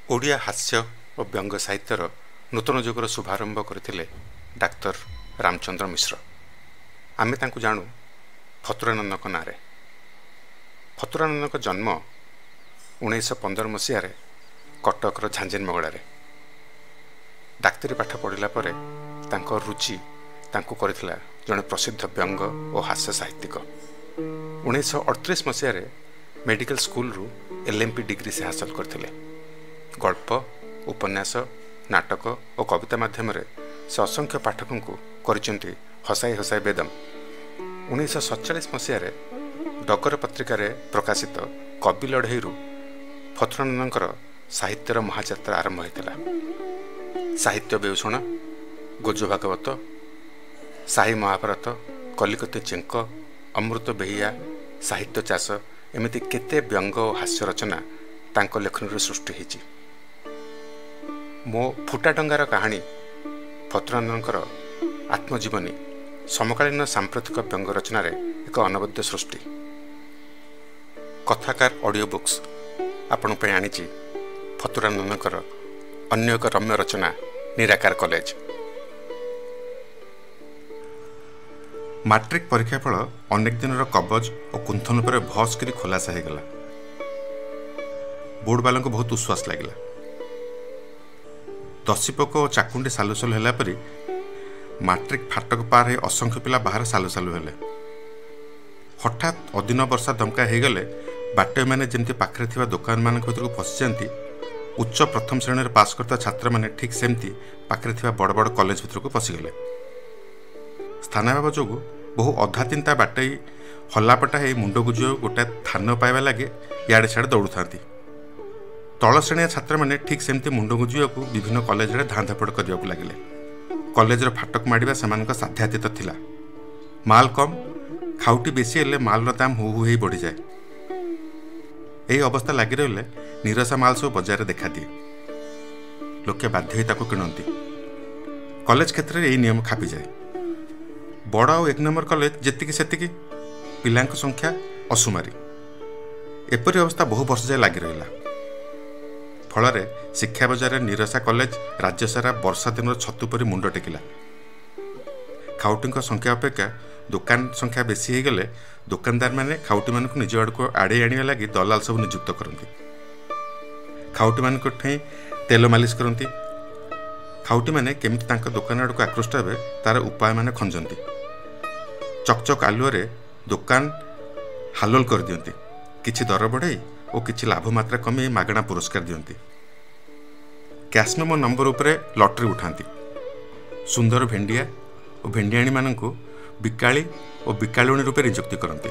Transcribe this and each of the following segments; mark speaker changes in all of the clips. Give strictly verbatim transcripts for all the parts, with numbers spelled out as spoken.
Speaker 1: ओडिया हास्य और व्यंग साहित्यर नूतन जुगर शुभारंभ करथिले डाक्तर रामचंद्र मिश्र। आमे तांकु जानू फतुरानंदक नारे। फतुरानंदक जन्म उन्नीस पंदर मसीह कटकर झांझेन मगड़े। डाक्तरी पाठ पढ़िला परे तांको रुचि तांकु करथिला जने प्रसिद्ध व्यंग और हास्य साहित्यिक। उन्नीस अड़तीस मसीह मेडिकल स्कूल रु एलएमपी डिग्री से हासिल करथिले। गल्प, उपन्यास, नाटक और कविता माध्यम से असंख्य पाठकों को करिसेंती हसाई हसाई बेदम। उन्नीस सैंतालीस मसीह डगर पत्रिकार प्रकाशित कवि लड़ई फतुरानंदर साहित्यर महायात्रा आरंभ होता। साहित्य बेउषण, गोज भागवत, साही महाभारत, कलिकती चेंक, अमृत बेहिया, साहित्य चाष एमती केते व्यंग और हास्य रचना तांको लेखन सृष्टि होती। मो फुटा डंगार कहानी फतुरानंदर आत्मजीवनी समकालीन सांप्रतिक व्यंग रचना एक अनवद्य सृष्टि। कथाकार ऑडियो बुक्स आपण पे आनी फतुरानंदर अन्य एक रम्य रचना निराकार कॉलेज। मैट्रिक परीक्षाफल अनेक दिन कबज और कुंथन पर भस्करी खुलासा हो गला। बोर्ड वालों को बहुत उश्वास लगे। दसीपक और चाकुंडी सालु सालु है परी मैट्रिक फाटक पार हो असंख्य पिला बाहर सालु सालु हेले। हठात अदिन वर्षा धमका हो गले बाटे मैंने जमती पाखे थिबा दुकान मान भर को फसी जाती। उच्च प्रथम श्रेणी में पास करता छात्र मैंने ठीक सेमती पाखे थिबा बड़ बड़ कॉलेज भर को पशिगले। स्थानाभाव जो बहु अधा चिंता बाटे हल्लापटा हो मुंड गुज गोटे थान पाइबा लगे इे सियाड़े दौड़ू था। तल श्रेणी छात्र मैंने ठीक सेमती मुंड गुजिया को विभिन्न कॉलेज धाँ धापड़ करने को लगे। कॉलेजर फाटक माड़ा से साध्यातीत थिला। माल कम खाउटी बेसी हेले मालर दाम हु हु बढ़ी जाए। यही अवस्था लगी रही निरसा माल सब बजार देखा दिए। लोके बाध्य ताको किणती। कॉलेज क्षेत्र में यही नियम खापी जाए। बड़ और एक नंबर कॉलेज जेतिकी सेतिकी पिलांक संख्या असुमारी। एपरी अवस्था बहु वर्ष जाए लगी रहा। फल शिक्षा बजार निरसा कॉलेज राज्य सारा वर्षा दिन छतु परी मुंड टेकिला। खाउटी संख्या अपेक्षा दुकान संख्या बेसी हो गले दुकानदार माने खाउटी मान निज आड़ को आड़े आने लगी दलाल सब नियुक्त करती। खाउटी मान तेल मालिश करती। खाउटी माने केमिति तांका दुकान आड़ को आकृष्ट हे तार उपाय माने खंजती। चकचक आलुओं दुकान हालोल कर दियंती। किछि दर बढ़ाई और किछि लाभ मात्रा कमी मागणा पुरस्कार दियंती। कैश मेमो नंबर उपरे लॉटरी उठाती। सुंदर भेंडिया और भेंडियाणी मानू बिकाली और बिकालुणी रूपे नियुक्ति करती।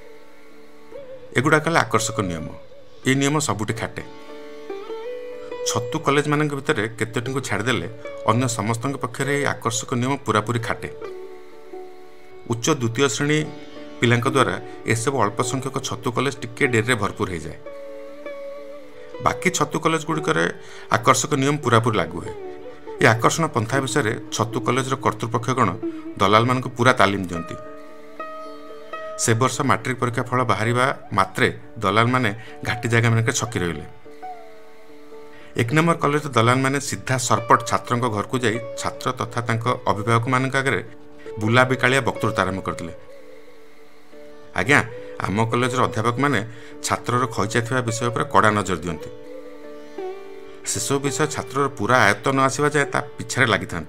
Speaker 1: एगुड़ा कले आकर्षक नियम। ये नियम सबुठी खाटे। छतु कॉलेज मान भितर केतोटी को छाड़देले अन्य समस्त पक्षर आकर्षक नियम पूरापूरी खाटे। उच्च द्वितीय श्रेणी पिलांक द्वारा एसबू अल्प संख्यक छतु कॉलेज टिके डेरी भरपूर हो जाए। बाकी छतु कॉलेज गुड़िकर आकर्षक नियम पूरापूरी लागू है। ये आकर्षण पंथा विषय छतु कॉलेज कर्तृपक्षगण दलाल मान को पूरा तालीम दियंती। से वर्ष मैट्रिक परीक्षा फल बाहर मात्रे दलाल माने घाटी जगह मान छकी रहिले। एक नंबर कॉलेज दलाल माने सीधा सरपट छात्रों घर को जाई छात्र तथा तांको अभिभावक मान आगे बुला बिकालिया वक्तृता आरंभ करते। आज्ञा आम कॉलेजर अध्यापक माने छात्रर खइचा थिबा विषय पर कड़ा नजर दियंती। सेसब विषय छात्र पूरा आयत्त न आसवा जाए ता पिछारे लगी था।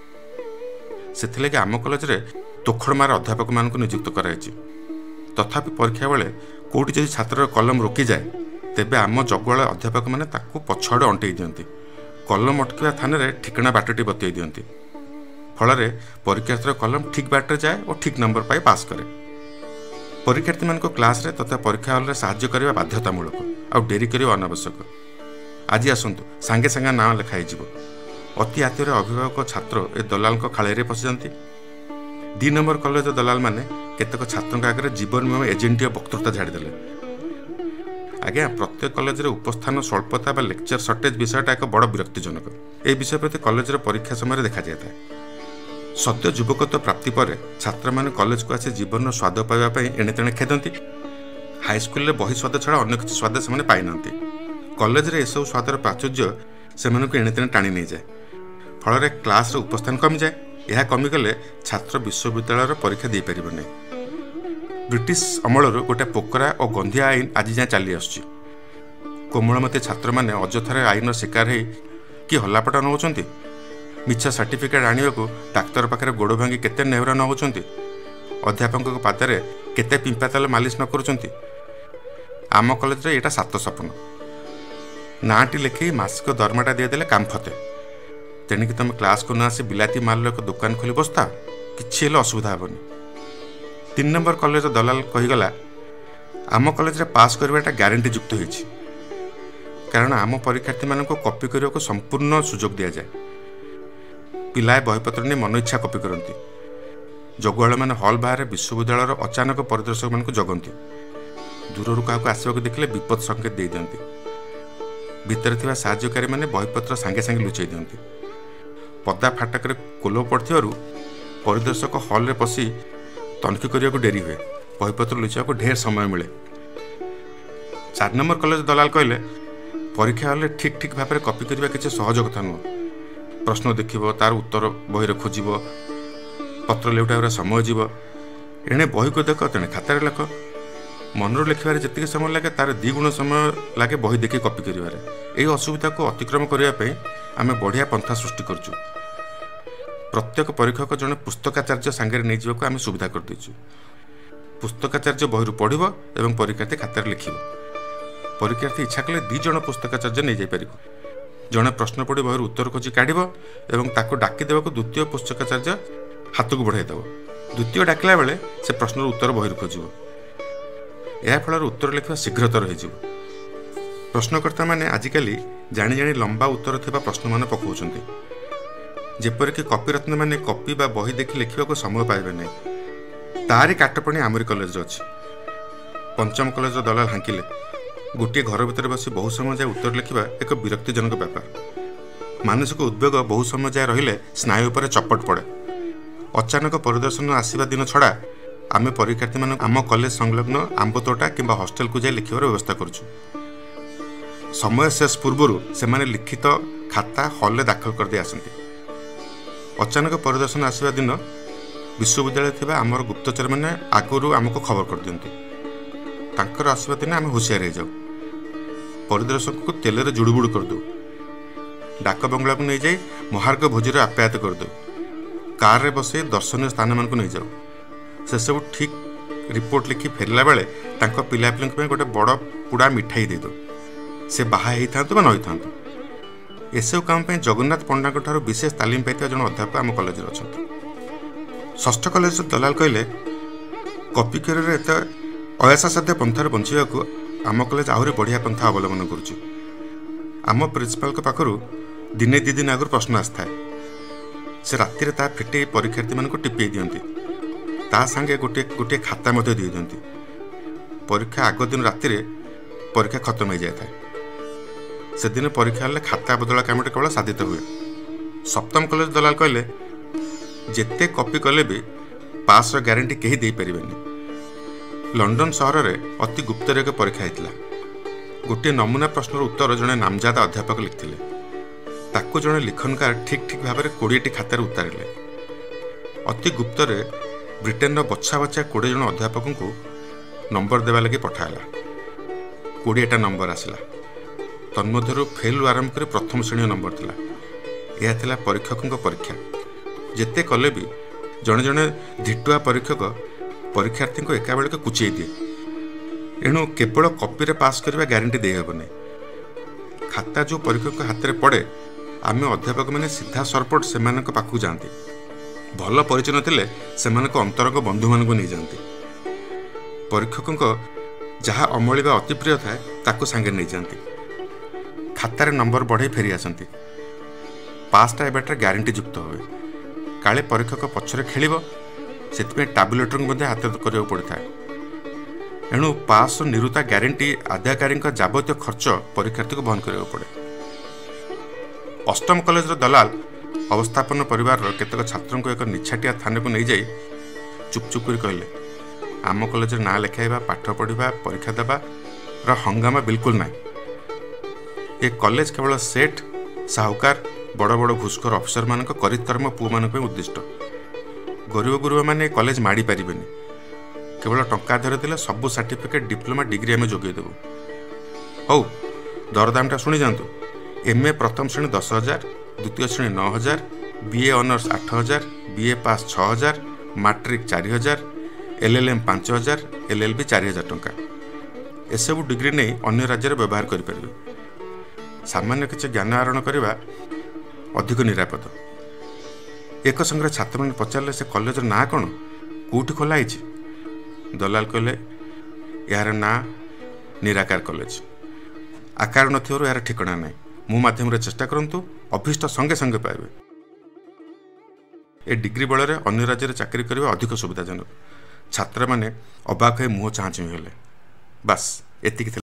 Speaker 1: से आम कॉलेज तोखड़मार अध्यापक मान नियुक्त कराई। तथापि परीक्षा बेले कौटी जदि छात्र कलम रोकी जाए तेबे आम जगुआल अध्यापक मैंने पछआड़े अंटे दियंती। कलम अटकिया थान ठिकणा बाटटी बतई दियंती। फल परीक्षार्थी कलम ठीक बाटे जाए और ठीक नंबर पाई पास करे। परीक्षार्थी मान क्लास तथा परीक्षा हल साहाय्य करने बाध्यतामूलक आउ डेरी करने अनावश्यक। आज आसतु सांगे सांगे नाँ लिखाई अति आतिर अभिभावक छात्र ए दलाल खाड़े पशि जाती। दी नंबर कॉलेज दलाल माने केतक छात्रों आगे जीवन नियम एजेंटिया वक्तृता झाड़ीदेले। आज्ञा प्रत्येक कॉलेज उपस्थान स्वल्पता बा लेक्चर सर्टेज विषयटा एक बड़ विरक्तिजनक। ए विषय प्रति कॉलेजर परीक्षा समय देखा जाए। सद्य युवकत्व प्राप्ति पर छात्र माने कॉलेज को आसी जीवन स्वाद पाइबा एणे तेणे खेदंती। हाईस्कूल बही स्वाद छड़ा अन्य किसी स्वाद से पाई ना। कॉलेज रे एसबू स्वादर प्राचुर्य से एणेतेणे टाणी नहीं जाए फल क्लास उपस्थान कमी जाए। यह कमिगले छात्र विश्वविद्यालय परीक्षा दे पार नहीं। ब्रिटिश अमल गोटे पोकरा और गंधिया आईन आज जाए चली आस कोमलमती छात्र मैंने अजथार आईन शिकार हो कि हल्लापटा नौकरी मिछ सर्टिफिकेट आने को डाक्तर पाखे गोड़ भांगी केते नेहरा नौकरी अध्यापक पादे केते पिंपा तेल मालिश न कर। आम कॉलेज रे एटा सात सपन नाटी लिखे मासिक दरमाटा देदेले काम फते तेणिक तुम क्लास को न आसी बिलाती माल एक दुकान खोली बसता कि असुविधा हेनी। तीन नंबर कॉलेज दलाल कहीगला आम कॉलेज रे पास करवाटा ग्यारंटी युक्त होइछि कारण आम परीक्षार्थी मान कॉपी करने को संपूर्ण सुजोग दि जाए। पिलाए बहीपत्र नहीं मन इच्छा कॉपी करती जगुआल मैंने हल बाहर विश्वविद्यालय अचानक परिदर्शक मान जगंती दूर क्या आसवाक देखले विपद संकेत दे दियंती भितर थिबा साहाय्यकारी मैंने बहीपत्र सांगे सांगे लुचाई दियंती पदा फाटक कोलो पड़थिबारु परिदर्शक हल रे पसी तनखी करने को डेरी हुए बहीपत्र लुचा को ढेर समय मिले। चार नंबर कॉलेज दलाल कहले परीक्षा हल ठीक ठीक भाव में कॉपी करने किसी सहज कथा नुह प्रश्न देखिब तार उत्तर बही खोज पत्र लेउटा समय जीव एणे बही को देख तेणे खातार लेख मनर लिखार जी समय लगे तार द्विगुण समय लगे बही देखी कॉपी कर असुविधा को अतिक्रम करने आम बढ़िया पंथा सृष्टि करचु। प्रत्येक परीक्षक जड़े पुस्तकाचार्य सांगे नहीं जावाक आम सुविधा कर देचु। पुस्तकाचार्य बही पढ़ और परीक्षार्थी खातार लिख परीक्षार्थी इच्छा कले दी जन पुस्तकाचार्य नहीं जापर जड़े प्रश्न पढ़ी बही उत्तर खोजी काढ़ और डाकी देवा द्वितीय पुस्तकाचार्य हाथ को बढ़ाईदेव द्वितीय डाकिला बेले से प्रश्न उत्तर बही खोज यह फल उत्तर लिखा शीघ्रतर हो प्रश्नकर्ता मैंने आजिकल जाणी जाणी लंबा उत्तर थिबा प्रश्न मान पकाउछन्ति जेपरिक कॉपी रत्न मैंने कॉपी बा बही देखि लिखा को समय पाइबे नहीं तारी काटपणी आमरी कॉलेज अच्छी। पंचम कॉलेज दलाल हांकिले गोटे घर भितर बसी बहु समय जाए उत्तर लिखा एक विरक्तिजनक व्यापार मानसिक उद्वेग बहु समय जाए रहिले स्नायु पर चपट पड़े। अचानक परिदर्शन आसवा दिन छड़ा आम परीक्षार्थी मान आम कॉलेज संलग्न आंबतोटा किंबा हॉस्टेल को जाए लिखार व्यवस्था करुछु। समय शेष पूर्व से माने लिखित खाता हॉल में दाखल कर दे आसंती। अचानक परिदर्शन आसवा दिन विश्वविद्यालय थिबा आमर गुप्तचर मैंने आगुरी आमको खबर कर दियंती तांकर आसवा दिन आम होशियार हो जाऊ परिदर्शक को तेल जुड़ुबुड़ कर दो डाक बंगला को नहीं जाए महार्ग भोजी आप्यायत कर दो कार रे बसे दर्शनीय स्थान मान को नहीं जाऊ से सब ठीक रिपोर्ट लिखि फेरला बेले तांको पिला पिला गोटे बड़ पुड़ा मिठाई दे दो से बाहा था न होता एसबू काम जगन्नाथ पंडा ठार विशेष तालीम पाई जन अध्यापक आम कॉलेज अच्छा। षष्ठ कॉलेज दलाल कहले कॉपी करियर एत अयासाध्य पंथार बंचा आम कॉलेज आहरी बढ़िया पंथा अवलम्बन करुच्ची। आम प्रिंसिपाल पाखु दिने दी दिन आगु प्रश्न आसता से राति ता फिटे परीक्षार्थी मान टिपे दियंती ता सांगे गोटे गोटे खाता दे दियंती परीक्षा आग दिन राति परीक्षा खत्म हो जाए से दिन परीक्षा हेल्ले खाता बदला कामटे केवल साधित हुए। सप्तम कॉलेज दलाल कहले जेते कॉपी कले भी पास ग्यारंटी कहीं दे पारिबेनी। लंडन सहर में अति गुप्तर एक परीक्षा होता गोटे नमूना प्रश्नर उत्तर जड़े नामजादा अध्यापक लिखिले ताकू जड़े लिखनकार ठीक ठीक भाव में कोड़े खातार उतारे अति गुप्तर ब्रिटेन बछा बछा कोड़े जन अध्यापक को नंबर देवा लगी पठाला कोड़ेटा नंबर आसला तन्मध्य फेल आरंभ कर प्रथम श्रेणी नंबर थिला। यह थिला परीक्षकों परीक्षा जेते कले भी जड़े जड़े धिटुआ परीक्षक परीक्षार्थी को एका बेलके कुचई दिए एणु केवल कॉपी रे पास करवा ग्यारंटी दे हेबनी। खाता जो परीक्षक हाथ में पड़े आम अध्यापक मैंने सीधा सरपट से पाखु जाती भल परिचय नथिले सेमानक अंतरंग बंधु मान नहीं जाती परीक्षकों जहाँ अमली बा अति प्रिय थाए ताको सांगे नहीं जाती खातार नंबर बढ़े फेरी आसती पासटा एबाटर ग्यारंटी युक्त हुए काले परीक्षक पछरे खेलिबो से टाबुलेटर हाथ करने पड़ता है एणु पास निरुता ग्यारंटी आदायकारी जाबतीय खर्च परीक्षार्थी को बहन करने पड़े। अष्टम कॉलेज दलाल अवस्थापन परिवार केतक छात्रों को एक निछाटिया थाने को नहीं जाई चुप चुप कर कहले आम कॉलेज ना लिखाइबा पाठ पढ़ा परीक्षा देवा हंगामा बिल्कुल ना ए कॉलेज केवल सेठ साहुकार बड़ बड़ घुषखोर अफिसर मान करितर्म पुओ मान उद्दिष्ट। गरीब गुरुबा मैंने कॉलेज माड़ी पारे केवल टंका धर देले सबू सर्टिफिकेट डिप्लोमा डिग्री आम जोगेदेबू। हौ दरदामटा शुणी जातु। एम ए प्रथम श्रेणी दस हजार, द्वितीय श्रेणी नौ हजार, बी ए ऑनर्स आठ हजार, बी ए पास छः हजार, मैट्रिक चार हजार, एल एल एम पांच हजार, एल एल बी चार हजार टंका। एसबू डिग्री नहीं अन्य राज्य में व्यवहार करें। सामान्य किसी ज्ञान आहरण करने अधिक निरापद। एक संगे छात्र मैंने पचारे से कॉलेज ना कौन कौटी खोलाई। दलाल कहले यार ना निराकार कॉलेज। आकार न यार ठिकना ना। मो माध्यम चेष्टा करूँ अभिष्ट संगे संगे पाइबे। ए डिग्री बल अन्य राज्य में चाकरी करने अधिक सुविधाजनक। छात्र मैंने अबाक मुह चाँच गले। बास एतिक।